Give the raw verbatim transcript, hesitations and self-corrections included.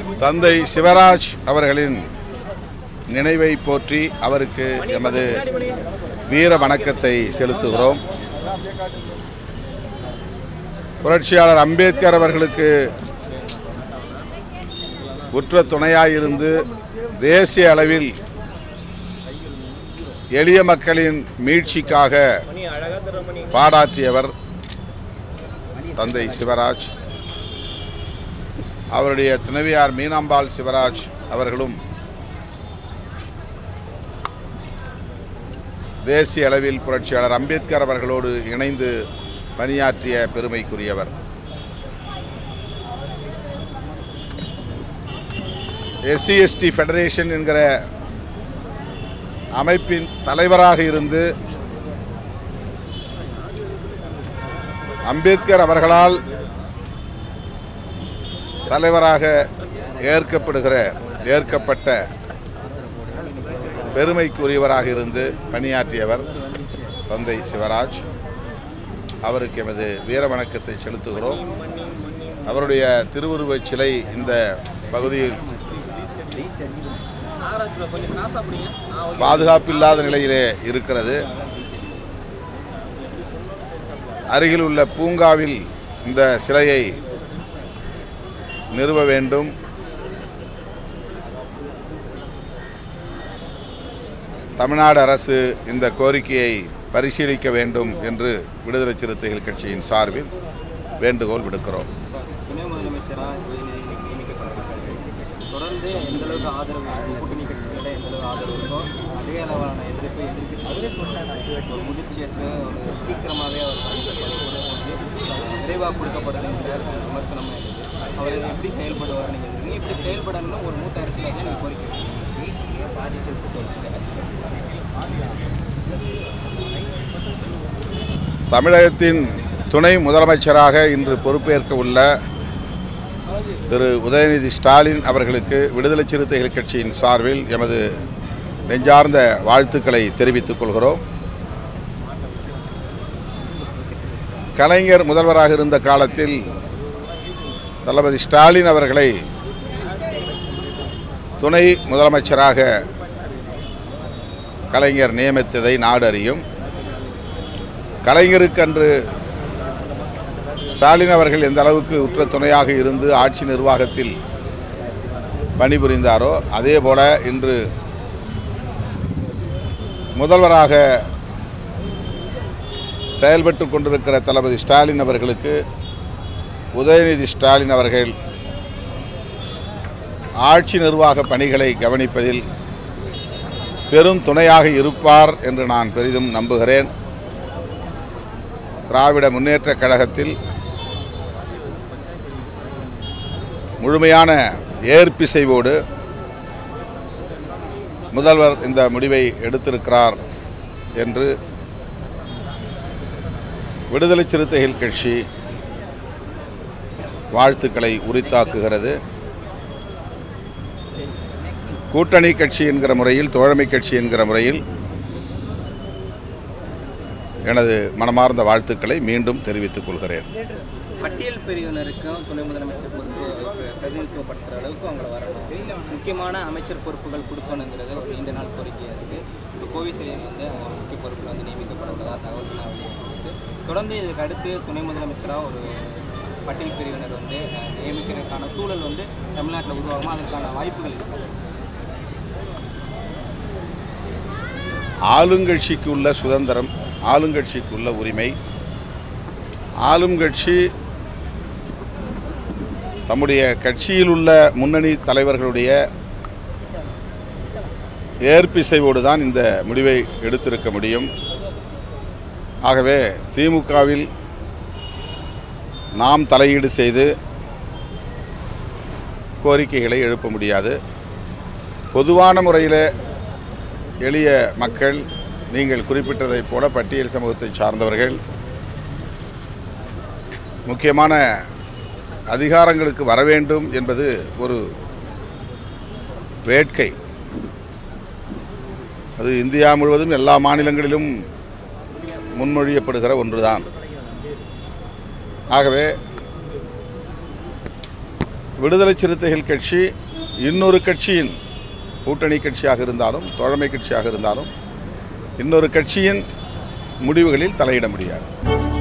தந்தை சிவராஜ் அவர்களின் நினைவை போற்றி அவருக்கு எமது வீர வணக்கத்தை செலுத்துகிறோம். புரட்சியாளர் அம்பேத்கர் அவர்களுக்கு உற்ற துணையாயிருந்து தேசிய அளவில் எளிய மக்களின் மீட்சிக்காக பாடாற்றியவர் தந்தை சிவராஜ். அவருடைய துணைவியார் மீனாம்பாள் சிவராஜ் அவர்களும் தேசிய அளவில் புரட்சியாளர் அம்பேத்கர் அவர்களோடு இணைந்து பணியாற்றிய பெருமைக்குரியவர். எஸ்சி எஸ்டி ஃபெடரேஷன் என்கிற அமைப்பின் தலைவராக இருந்து அம்பேத்கர் அவர்களால் தலைவராக ஏற்கப்படுகிற ஏற்கப்பட்ட பெருமைக்குரியவராக இருந்து பணியாற்றியவர் தந்தை சிவராஜ். அவருக்கு எமது வீர வணக்கத்தை செலுத்துகிறோம். அவருடைய திருவுருவச் சிலை இந்த பகுதியில் பாதுகாப்பில்லாத நிலையிலே இருக்கிறது. அருகில் உள்ள பூங்காவில் இந்த சிலையை நிறுவ வேண்டும். தமிழ்நாடு அரசு இந்த கோரிக்கையை பரிசீலிக்க வேண்டும் என்று விடுதலை சிறுத்தைகள் கட்சியின் சார்பில் வேண்டுகோள் விடுக்கிறோம். துணை முதலமைச்சராக நியமிக்கப்பட்டிருக்காரு. தொடர்ந்து எந்த அளவுக்கு ஆதரவு கூட்டணி கட்சிகளிட எந்த அளவுக்கு ஆதரவு இருக்கோ அதே அளவான எதிர்ப்பு எதிர்கட்சி ஒரு முதிர்ச்சியற்ற ஒரு சீக்கிரமாகவே அவர் வந்து விரைவாக கொடுக்கப்படுதுங்கிற விமர்சனம் இருக்குது. அவர் எப்படி செயல்படுவார் நீங்கள் எதிர்க்கு எப்படி செயல்படணும்னு ஒரு மூத்த அரசியலாக நீங்கள் கோரிக்கை தமிழகத்தின் துணை முதலமைச்சராக இன்று பொறுப்பேற்க உள்ள திரு உதயநிதி ஸ்டாலின் அவர்களுக்கு விடுதலை சிறுத்தைகள் கட்சியின் சார்பில் எமது நெஞ்சார்ந்த வாழ்த்துக்களை தெரிவித்துக் கொள்கிறோம். கலைஞர் முதல்வராக இருந்த காலத்தில் தளபதி ஸ்டாலின் அவர்களை துணை முதலமைச்சராக கலைஞர் நியமித்ததை நாடு அறியும். கலைஞருக்கு அன்று ஸ்டாலின் அவர்கள் எந்த அளவுக்கு உற்ற துணையாக இருந்து ஆட்சி நிர்வாகத்தில் பணிபுரிந்தாரோ அதே போல இன்று முதல்வராக செயல்பட்டு கொண்டிருக்கிற தளபதி ஸ்டாலின் அவர்களுக்கு உதயநிதி ஸ்டாலின் அவர்கள் ஆட்சி நிர்வாக பணிகளை கவனிப்பதில் பெரும் துணையாக இருப்பார் என்று நான் பெரிதும் நம்புகிறேன். திராவிட முன்னேற்றக் கழகத்தில் முழுமையான ஏற்பிசைவோடு முதல்வர் இந்த முடிவை எடுத்திருக்கிறார் என்று விடுதலை சிறுத்தைகள் கட்சி வாழ்த்துக்களை உரித்தாக்குகிறது. கூட்டணி கட்சி என்கிற முறையில், தோழமை கட்சி என்கிற முறையில் எனது மனமார்ந்த வாழ்த்துக்களை மீண்டும் தெரிவித்துக் கொள்கிறேன். பட்டியல் பிரிவினருக்கும் துணை முதலமைச்சர் பொறுப்பு பிரதிநிதித்துவப்படுத்துகிற அளவுக்கு அவங்களை வரணும். முக்கியமான அமைச்சர் பொறுப்புகள் கொடுக்கணுங்கிறது ஒரு நீண்ட நாள் கோரிக்கையாக இருக்குது. இப்போ கோவிசெலியன் வந்து ஒரு முக்கிய பொறுப்பில் வந்து நியமிக்கப்பட உள்ளதாக தகவல்கள் வெளியிட்டு தொடர்ந்து இதுக்கு அடுத்து துணை முதலமைச்சராக ஒரு பட்டியல் பிரிவினர் வந்து நியமிக்கிறதுக்கான சூழல் வந்து தமிழ்நாட்டில் உருவாகுமா? அதற்கான வாய்ப்புகள் இருக்காது. ஆளுங்கட்சிக்கு உள்ள சுதந்திரம், ஆளுங்கட்சிக்கு உள்ள உரிமை, ஆளும் கட்சி தம்முடைய கட்சியில் உள்ள முன்னணி தலைவர்களுடைய ஏற்பிசைவோடு தான் இந்த முடிவை எடுத்திருக்க முடியும். ஆகவே திமுகவில் நாம் தலையீடு செய்து கோரிக்கைகளை எழுப்ப முடியாது. பொதுவான முறையில் எளிய மக்கள், நீங்கள் குறிப்பிட்டதைப் போல பட்டியல் சமூகத்தை சார்ந்தவர்கள் முக்கியமான அதிகாரங்களுக்கு வர வேண்டும் என்பது ஒரு வேட்கை. அது இந்தியா முழுவதும் எல்லா மாநிலங்களிலும் முன்மொழியப்படுகிற ஒன்றுதான். ஆகவே விடுதலை சிறுத்தைகள் கட்சி இன்னொரு கட்சியின் கூட்டணி கட்சியாக இருந்தாலும் தோழமை கட்சியாக இருந்தாலும் இன்னொரு கட்சியின் முடிவுகளில் தலையிட முடியாது.